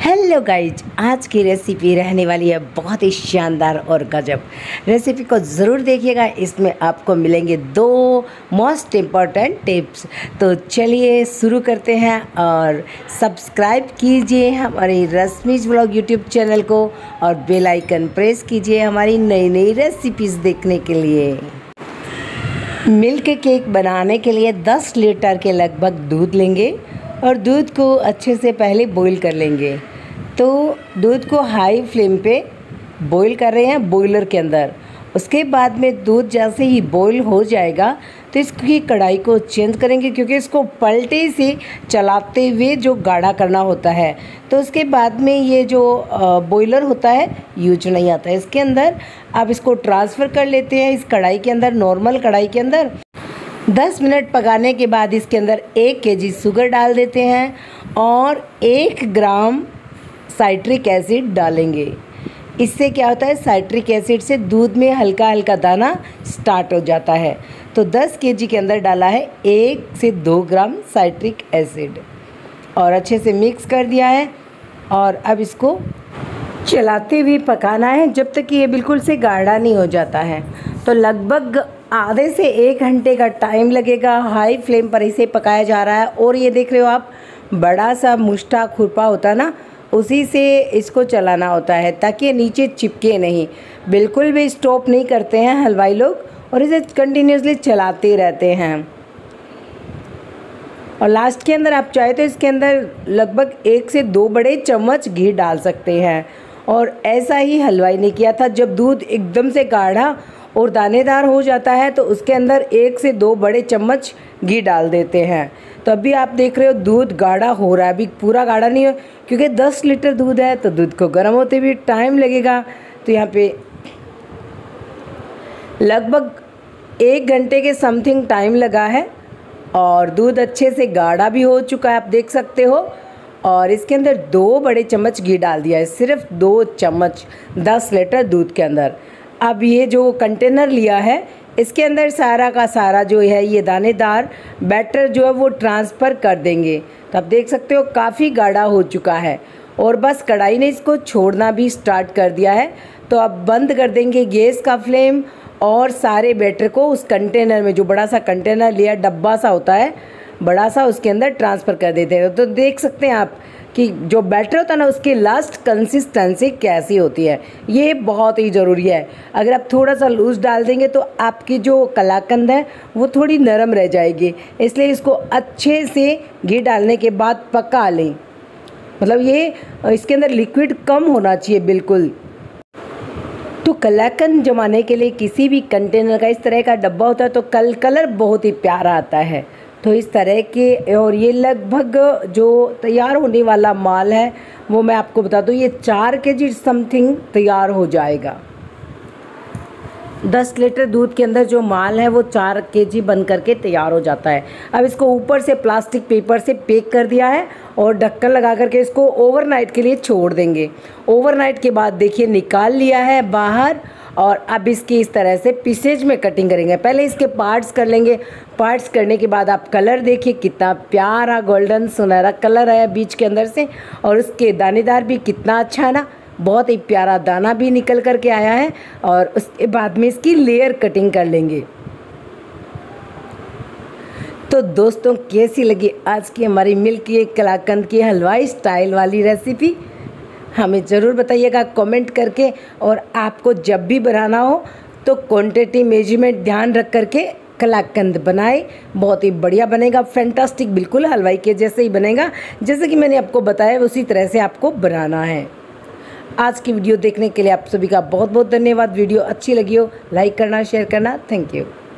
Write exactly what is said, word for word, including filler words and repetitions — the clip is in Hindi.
हेलो गाइज, आज की रेसिपी रहने वाली है बहुत ही शानदार और गजब। रेसिपी को ज़रूर देखिएगा, इसमें आपको मिलेंगे दो मोस्ट इम्पॉर्टेंट टिप्स। तो चलिए शुरू करते हैं और सब्सक्राइब कीजिए हमारी रश्मिज व्लॉग यूट्यूब चैनल को और बेल आइकन प्रेस कीजिए हमारी नई नई रेसिपीज़ देखने के लिए। मिल्क केक बनाने के लिए दस लीटर के लगभग दूध लेंगे और दूध को अच्छे से पहले बॉईल कर लेंगे। तो दूध को हाई फ्लेम पे बॉईल कर रहे हैं बॉयलर के अंदर। उसके बाद में दूध जैसे ही बॉईल हो जाएगा तो इसकी कढ़ाई को चेंज करेंगे, क्योंकि इसको पलटे से चलाते हुए जो गाढ़ा करना होता है। तो उसके बाद में ये जो बॉयलर होता है यूज नहीं आता है इसके अंदर। अब इसको ट्रांसफ़र कर लेते हैं इस कढ़ाई के अंदर, नॉर्मल कढ़ाई के अंदर। दस मिनट पकाने के बाद इसके अंदर एक केजी शुगर डाल देते हैं और एक ग्राम साइट्रिक एसिड डालेंगे। इससे क्या होता है, साइट्रिक एसिड से दूध में हल्का हल्का दाना स्टार्ट हो जाता है। तो दस केजी के अंदर डाला है एक से दो ग्राम साइट्रिक एसिड और अच्छे से मिक्स कर दिया है। और अब इसको चलाते हुए पकाना है जब तक कि ये बिल्कुल से गाढ़ा नहीं हो जाता है। तो लगभग आधे से एक घंटे का टाइम लगेगा। हाई फ्लेम पर इसे पकाया जा रहा है। और ये देख रहे हो आप, बड़ा सा मुष्टा खुरपा होता है ना, उसी से इसको चलाना होता है ताकि ये नीचे चिपके नहीं। बिल्कुल भी स्टॉप नहीं करते हैं हलवाई लोग और इसे कंटिन्यूसली चलाते रहते हैं। और लास्ट के अंदर आप चाहे तो इसके अंदर लगभग एक से दो बड़े चम्मच घी डाल सकते हैं। और ऐसा ही हलवाई ने किया था। जब दूध एकदम से गाढ़ा और दानेदार हो जाता है तो उसके अंदर एक से दो बड़े चम्मच घी डाल देते हैं। तो अभी आप देख रहे हो दूध गाढ़ा हो रहा है। अभी पूरा गाढ़ा नहीं हो, क्योंकि दस लीटर दूध है तो दूध को गर्म होते भी टाइम लगेगा। तो यहाँ पे लगभग एक घंटे के समथिंग टाइम लगा है और दूध अच्छे से गाढ़ा भी हो चुका है, आप देख सकते हो। और इसके अंदर दो बड़े चम्मच घी डाल दिया है, सिर्फ दो चम्मच दस लीटर दूध के अंदर। अब ये जो कंटेनर लिया है इसके अंदर सारा का सारा जो है ये दानेदार बैटर जो है वो ट्रांसफ़र कर देंगे। तो आप देख सकते हो काफ़ी गाढ़ा हो चुका है और बस कढ़ाई ने इसको छोड़ना भी स्टार्ट कर दिया है। तो अब बंद कर देंगे गैस का फ्लेम और सारे बैटर को उस कंटेनर में, जो बड़ा सा कंटेनर लिया डब्बा सा होता है बड़ा सा, उसके अंदर ट्रांसफ़र कर देते हैं। तो देख सकते हैं आप कि जो बैटर होता है ना उसकी लास्ट कंसिस्टेंसी कैसी होती है, ये बहुत ही ज़रूरी है। अगर आप थोड़ा सा लूज़ डाल देंगे तो आपकी जो कलाकंद है वो थोड़ी नरम रह जाएगी। इसलिए इसको अच्छे से घी डालने के बाद पका लें। मतलब ये इसके अंदर लिक्विड कम होना चाहिए बिल्कुल। तो कलाकंद जमाने के लिए किसी भी कंटेनर का इस तरह का डब्बा होता है तो कल कलर बहुत ही प्यारा आता है। तो इस तरह के, और ये लगभग जो तैयार होने वाला माल है वो मैं आपको बता दूँ, ये चार केजी समथिंग तैयार हो जाएगा। दस लीटर दूध के अंदर जो माल है वो चार केजी बन करके तैयार हो जाता है। अब इसको ऊपर से प्लास्टिक पेपर से पैक कर दिया है और ढक्कन लगा करके इसको ओवरनाइट के लिए छोड़ देंगे। ओवरनाइट के बाद देखिए निकाल लिया है बाहर और अब इसकी इस तरह से पीसेज में कटिंग करेंगे। पहले इसके पार्ट्स कर लेंगे। पार्ट्स करने के बाद आप कलर देखिए, कितना प्यारा गोल्डन सुनहरा कलर आया बीच के अंदर से। और उसके दानेदार भी कितना अच्छा है ना, बहुत ही प्यारा दाना भी निकल कर के आया है। और उसके बाद में इसकी लेयर कटिंग कर लेंगे। तो दोस्तों, कैसी लगी आज की हमारी मिल्क केक कलाकंद की हलवाई स्टाइल वाली रेसिपी, हमें ज़रूर बताइएगा कमेंट करके। और आपको जब भी बनाना हो तो क्वांटिटी मेजरमेंट ध्यान रख करके कलाकंद बनाए, बहुत ही बढ़िया बनेगा, फैंटास्टिक, बिल्कुल हलवाई के जैसे ही बनेगा। जैसे कि मैंने आपको बताया उसी तरह से आपको बनाना है। आज की वीडियो देखने के लिए आप सभी का बहुत बहुत धन्यवाद। वीडियो अच्छी लगी हो लाइक करना, शेयर करना। Thank you.